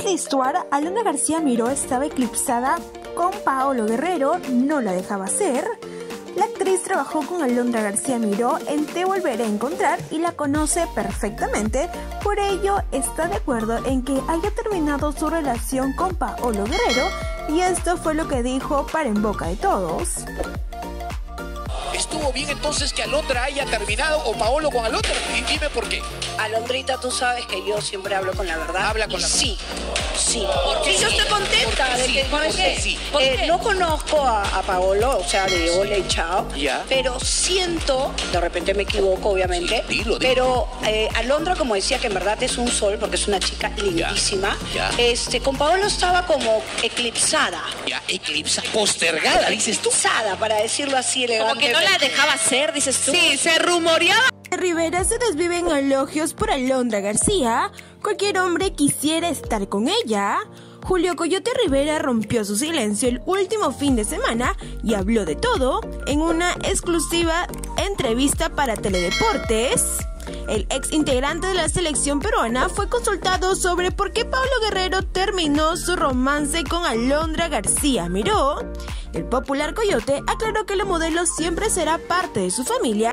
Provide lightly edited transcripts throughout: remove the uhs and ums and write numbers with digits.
de Stuart, Alondra García Miró estaba eclipsada con Paolo Guerrero, no la dejaba ser. La actriz trabajó con Alondra García Miró en Te Volveré a Encontrar y la conoce perfectamente, por ello está de acuerdo en que haya terminado su relación con Paolo Guerrero, y esto fue lo que dijo para En Boca de Todos. ¿Estuvo bien entonces que Alondra haya terminado o Paolo con Alondra? Y dime por qué. Alondrita, tú sabes que yo siempre hablo con la verdad. Habla con la verdad. Sí. Porque yo estoy contenta de que, ¿sabes qué? Sí. No conozco a Paolo, o sea, de hola y chao, Ya. pero siento, de repente me equivoco, obviamente, Sí, dilo. pero Alondra, como decía, que en verdad es un sol, porque es una chica lindísima, Ya. con Paolo estaba como eclipsada. Ya, eclipsa, postergada, dices tú. Eclipsada, para decirlo así Como que elegantemente. no la dejaba ser, dices tú. Sí, se rumoreaba. Rivera se desviven elogios por Alondra García. Cualquier hombre quisiera estar con ella. Julio Coyote Rivera rompió su silencio el último fin de semana y habló de todo en una exclusiva entrevista para Teledeportes. El ex integrante de la selección peruana fue consultado sobre por qué Paolo Guerrero terminó su romance con Alondra García Miró. El popular Coyote aclaró que la modelo siempre será parte de su familia.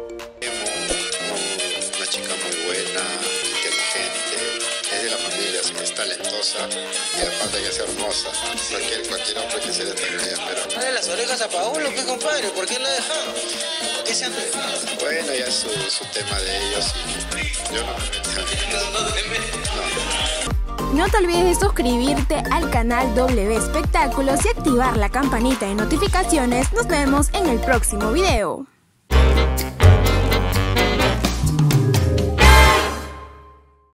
Una chica muy buena, inteligente, es de la familia, así que es talentosa y aparte que es hermosa. Cualquier hombre que se le tenga ella, pero... Dale las orejas a Paolo, ¿qué compadre? ¿Por qué la ha dejado? ¿Por qué se han dejado? Bueno, ya es su tema de ellos y yo no me meto. No te olvides de suscribirte al canal W Espectáculos y activar la campanita de notificaciones. Nos vemos en el próximo video.